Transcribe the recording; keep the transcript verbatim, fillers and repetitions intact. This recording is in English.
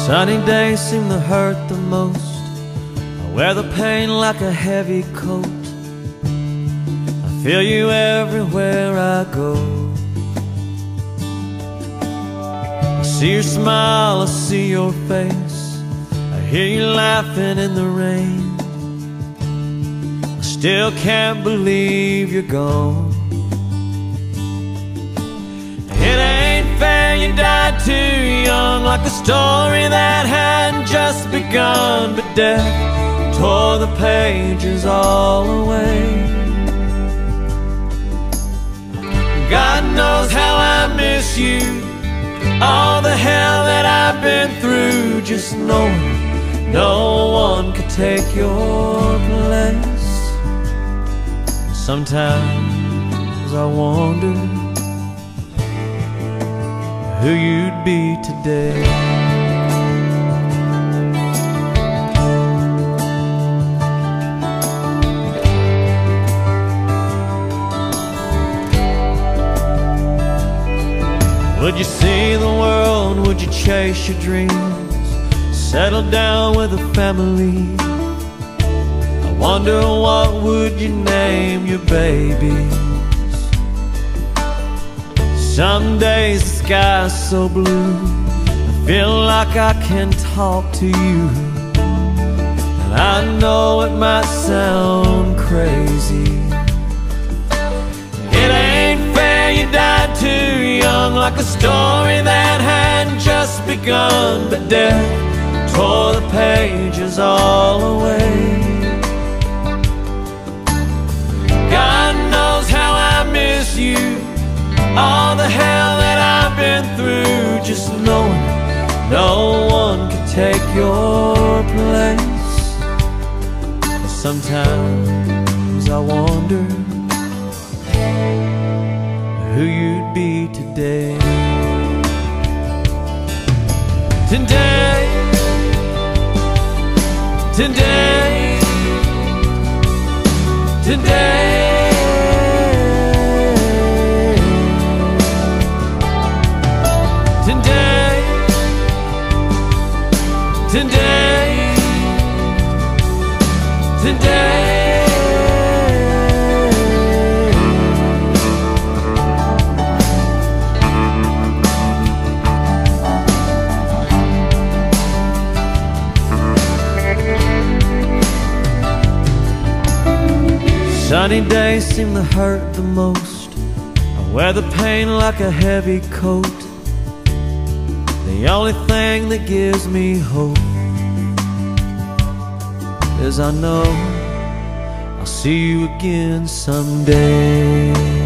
Sunny days seem to hurt the most. I wear the pain like a heavy coat. I feel you everywhere I go. I see your smile, I see your face, I hear you laughing in the rain. I still can't believe you're gone. It ain't fair you died too young, like a story that hadn't just begun. But death tore the pages all away. God knows how I miss you, all the hell that I've been through. Just knowing no one could take your place. Sometimes I wonder who you'd be today. Would you see the world? Would you chase your dreams? Settle down with a family? I wonder what would you name your babies? Some days the sky's so blue, I feel like I can talk to you. And I know it might sound crazy. It ain't fair you died too young, like a story that hadn't just begun. But death tore the pages all away. God knows how I miss you, all the hell that I've been through. Just knowing no one could take your place. Sometimes I wonder who you'd be today. Today, today, today. Today, today, today. Sunny days seem to hurt the most. I wear the pain like a heavy coat. The only thing that gives me hope is I know I'll see you again someday.